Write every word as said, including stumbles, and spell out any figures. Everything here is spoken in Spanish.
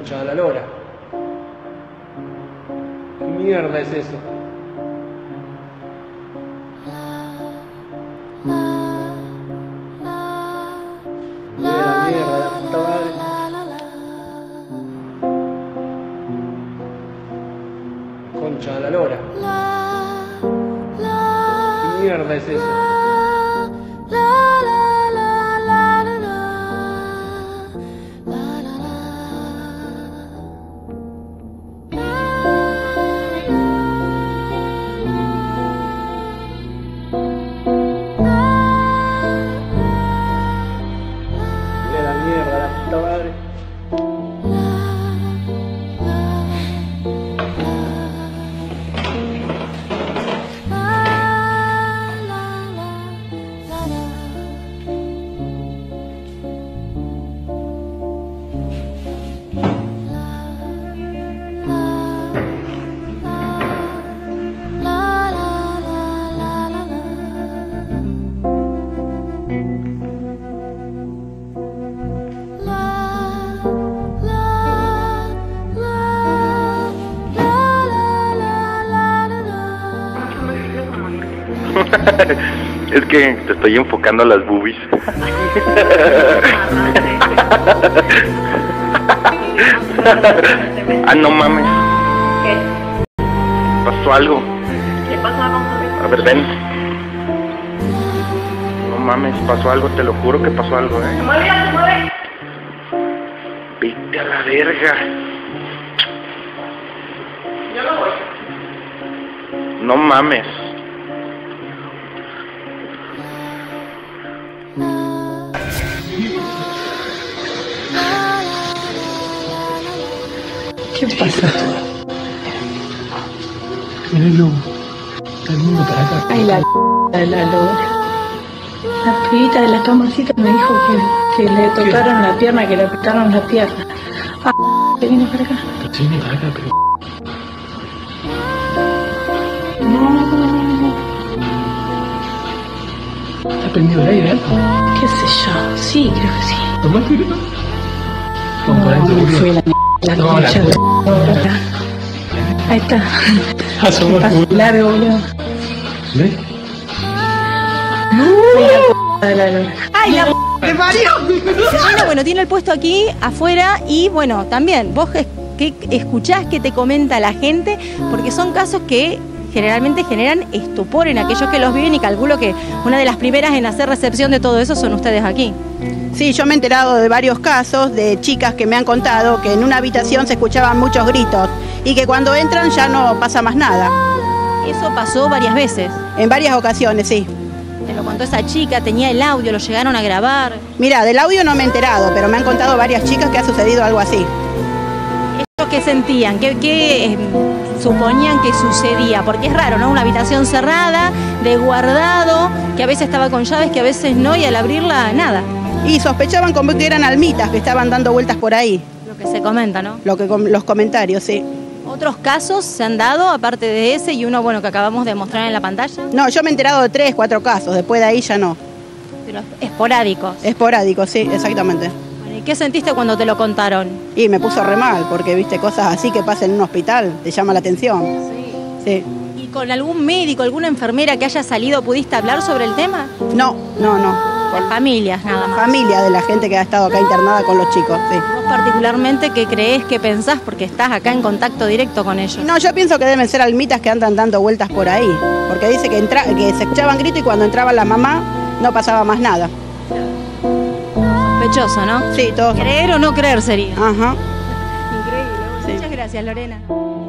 Concha de la lora. ¿Qué mierda es eso? Mierda, mierda, la puta madre. Concha de la lora. ¿Qué mierda es eso? Es que te estoy enfocando a las boobies. Ah, no mames. ¿Qué? Pasó algo. ¿Qué pasó? A ver, ven. No mames, pasó algo, te lo juro que pasó algo, eh. ¡Se mueve, se mueve! Vete a la verga. Yo no voy. No mames. ¿Qué pasa? Mira el lobo. Está viniendo para acá. Ay, la de la loba. La pibita de la camasita me dijo que, que le tocaron la pierna, que le apretaron la pierna. Ah, que viene para acá. Se viene para acá, pero... No, no, no. ¿Está prendido el aire algo? ¿Qué sé yo? Sí, creo que sí. ¿Tomaste el grito? Vamos para adentro, No, fue la la No, la concha de la- Ahí está. Asomó el culo. Largo, boludo. ¿Ves? Ay, la lora. ¡Ay, la p*** ¡Me parió! Bueno, bueno, tiene el puesto aquí afuera y bueno, también vos es- que escuchás que te comenta la gente, porque son casos que generalmente generan estupor en aquellos que los viven y calculo que una de las primeras en hacer recepción de todo eso son ustedes aquí. Sí, yo me he enterado de varios casos de chicas que me han contado que en una habitación se escuchaban muchos gritos y que cuando entran ya no pasa más nada. Eso pasó varias veces. En varias ocasiones, sí. Te lo contó esa chica, tenía el audio, lo llegaron a grabar. Mira, del audio no me he enterado, pero me han contado varias chicas que ha sucedido algo así. ¿Ellos qué sentían? ¿Qué, qué eh, suponían que sucedía? Porque es raro, ¿no? Una habitación cerrada, de guardado, que a veces estaba con llaves, que a veces no, y al abrirla, nada. Y sospechaban como que eran almitas que estaban dando vueltas por ahí. Lo que se comenta, ¿no? Lo que com- los comentarios, sí. ¿Otros casos se han dado, aparte de ese, y uno, bueno, que acabamos de mostrar en la pantalla? No, yo me he enterado de tres, cuatro casos, después de ahí ya no. Pero esporádicos. Esporádico, sí, exactamente. Bueno, ¿y qué sentiste cuando te lo contaron? Y me puso re mal, porque viste cosas así que pasan en un hospital, te llama la atención. Sí. ¿Y con algún médico, alguna enfermera que haya salido, pudiste hablar sobre el tema? No, no, no. Con familias, nada más. Familia de la gente que ha estado acá internada con los chicos, sí. ¿Vos particularmente qué creés, qué pensás? Porque estás acá en contacto directo con ellos. No, yo pienso que deben ser almitas que andan dando vueltas por ahí, porque dice que, entra, que se escuchaban gritos y cuando entraba la mamá no pasaba más nada. Sospechoso, ¿no? Sí, todo. ¿Creer o no creer sería? Ajá. Increíble. Sí. Muchas gracias, Lorena.